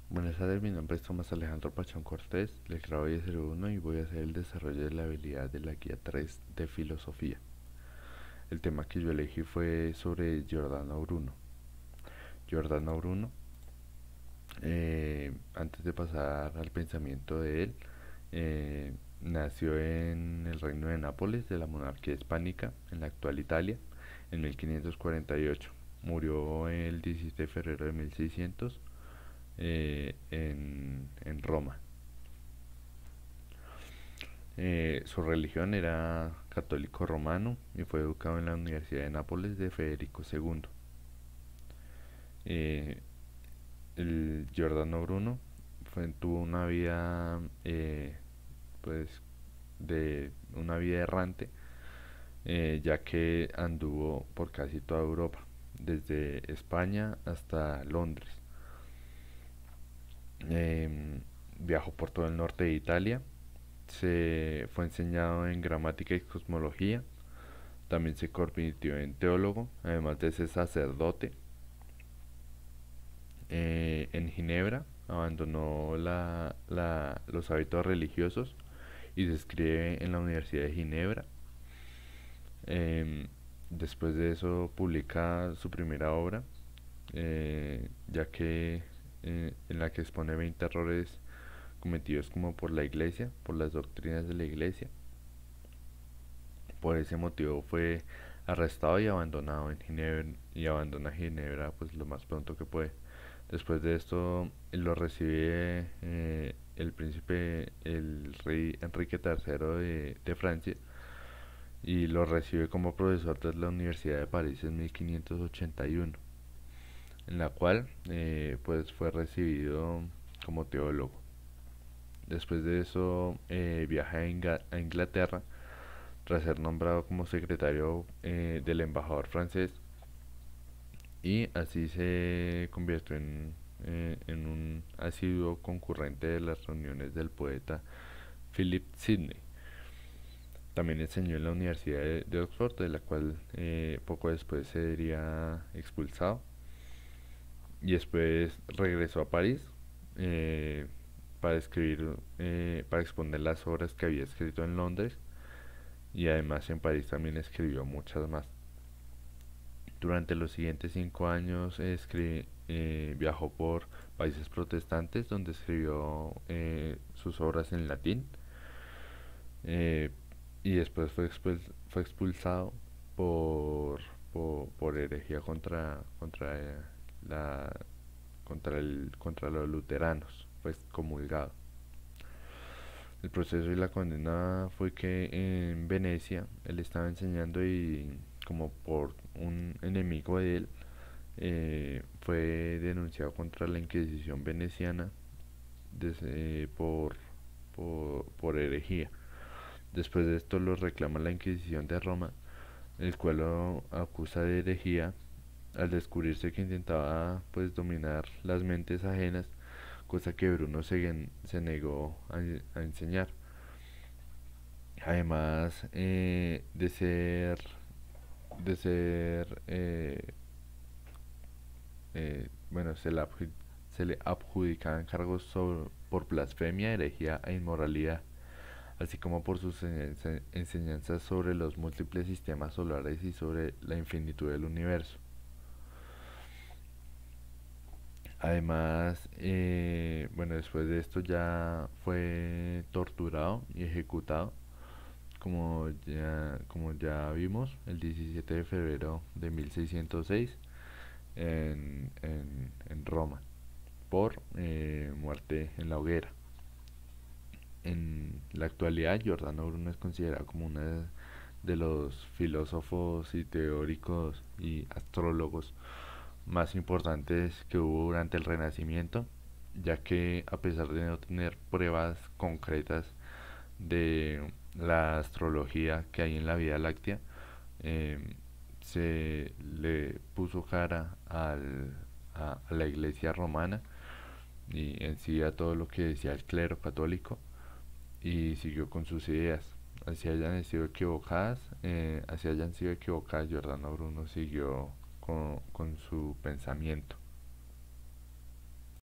Buenas tardes, mi nombre es Tomás Alejandro Pachón Cortés, del grado 1001 y voy a hacer el desarrollo de la habilidad de la guía 3 de filosofía. El tema que yo elegí fue sobre Giordano Bruno. Giordano Bruno, antes de pasar al pensamiento de él, nació en el reino de Nápoles, de la monarquía hispánica, en la actual Italia, en 1548. Murió el 17 de febrero de 1600 en Roma. Su religión era católico romano y fue educado en la Universidad de Nápoles de Federico II. Eh, el Giordano Bruno tuvo una vida, pues, de una vida errante, ya que anduvo por casi toda Europa, desde España hasta Londres. Viajó por todo el norte de Italia, se fue enseñado en gramática y cosmología. También se convirtió en teólogo, además de ser sacerdote. En Ginebra abandonó los hábitos religiosos y se inscribe en la Universidad de Ginebra. Eh, Después de eso publica su primera obra, ya que en la que expone 20 errores cometidos como por la iglesia, por las doctrinas de la iglesia. Por ese motivo fue arrestado y abandonado en Ginebra y abandona Ginebra pues lo más pronto que puede. Después de esto lo recibe el rey Enrique III de Francia y lo recibe como profesor de la Universidad de París en 1581, en la cual pues fue recibido como teólogo. Después de eso viaja a Inglaterra tras ser nombrado como secretario del embajador francés y así se convirtió en un asiduo concurrente de las reuniones del poeta Philip Sidney. También enseñó en la Universidad de Oxford, de la cual poco después se sería expulsado, y después regresó a París eh, para escribir, para exponer las obras que había escrito en Londres, y además en París también escribió muchas más. Durante los siguientes 5 años viajó por países protestantes donde escribió sus obras en latín, eh, y después fue expulsado por, por herejía la, contra los luteranos. Fue excomulgado. El proceso y la condena fue que en Venecia él estaba enseñando y como por un enemigo de él fue denunciado contra la Inquisición veneciana por herejía. Después de esto lo reclama la Inquisición de Roma, el cual lo acusa de herejía al descubrirse que intentaba pues dominar las mentes ajenas, cosa que Bruno se negó a enseñar. Además de ser bueno, se le adjudicaban cargos por blasfemia, herejía e inmoralidad, así como por sus enseñanzas sobre los múltiples sistemas solares y sobre la infinitud del universo. Además, bueno, después de esto ya fue torturado y ejecutado, como ya vimos, el 17 de febrero de 1606 en Roma, por muerte en la hoguera. En la actualidad, Giordano Bruno es considerado como uno de los filósofos y teóricos y astrólogos más importantes que hubo durante el Renacimiento, ya que a pesar de no tener pruebas concretas de la astrología que hay en la Vía Láctea, eh, se le puso cara a la iglesia romana y en sí a todo lo que decía el clero católico y siguió con sus ideas. Así hayan sido equivocadas, Giordano Bruno siguió con su pensamiento.